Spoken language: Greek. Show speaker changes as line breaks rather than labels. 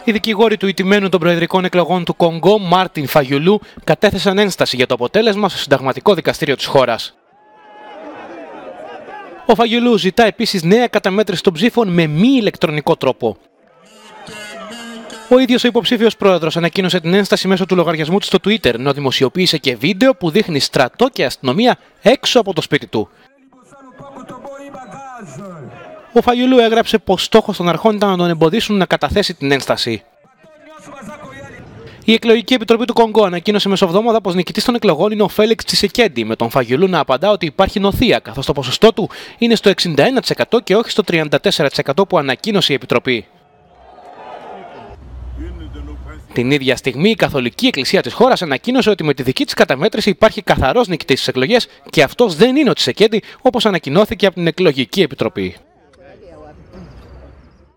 Οι δικηγόροι του ηττημένου των προεδρικών εκλογών του Κονγκό, Μάρτιν Φαγιουλού, κατέθεσαν ένσταση για το αποτέλεσμα στο συνταγματικό δικαστήριο της χώρας. Ο Φαγιουλού ζητά επίσης νέα καταμέτρηση των ψήφων με μη ηλεκτρονικό τρόπο. Ο ίδιος ο υποψήφιος πρόεδρος ανακοίνωσε την ένσταση μέσω του λογαριασμού του στο Twitter, ενώ δημοσιοποίησε και βίντεο που δείχνει στρατό και αστυνομία έξω από το σπίτι του. Ο Φαγιουλού έγραψε πως στόχος των αρχών ήταν να τον εμποδίσουν να καταθέσει την ένσταση. Η εκλογική επιτροπή του Κονγκό ανακοίνωσε μεσοβδόμαδα πως νικητής των εκλογών είναι ο Φέλιξ Τσισεκέντι, με τον Φαγιουλού να απαντά ότι υπάρχει νοθεία, καθώς το ποσοστό του είναι στο 61% και όχι στο 34% που ανακοίνωσε η επιτροπή. Την ίδια στιγμή, η Καθολική Εκκλησία της χώρας ανακοίνωσε ότι με τη δική της καταμέτρηση υπάρχει καθαρός νικητής στις εκλογές και αυτός δεν είναι ο Τσισεκέντι, όπως ανακοινώθηκε από την Εκλογική Επιτροπή.